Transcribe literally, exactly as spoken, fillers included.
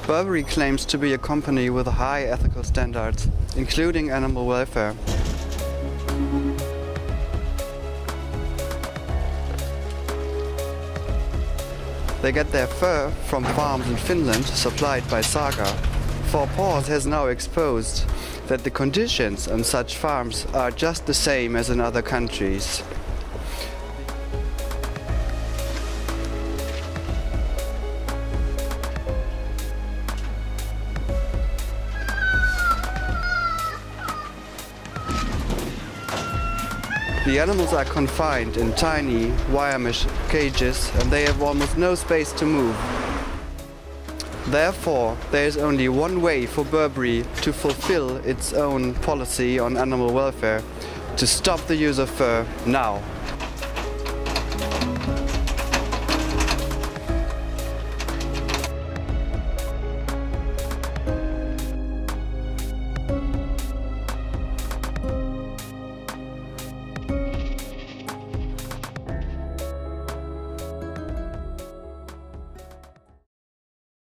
Burberry claims to be a company with high ethical standards, including animal welfare. They get their fur from farms in Finland supplied by Saga. four paws has now exposed that the conditions on such farms are just the same as in other countries. The animals are confined in tiny wire mesh cages and they have almost no space to move. Therefore, there is only one way for Burberry to fulfill its own policy on animal welfare: to stop the use of fur now.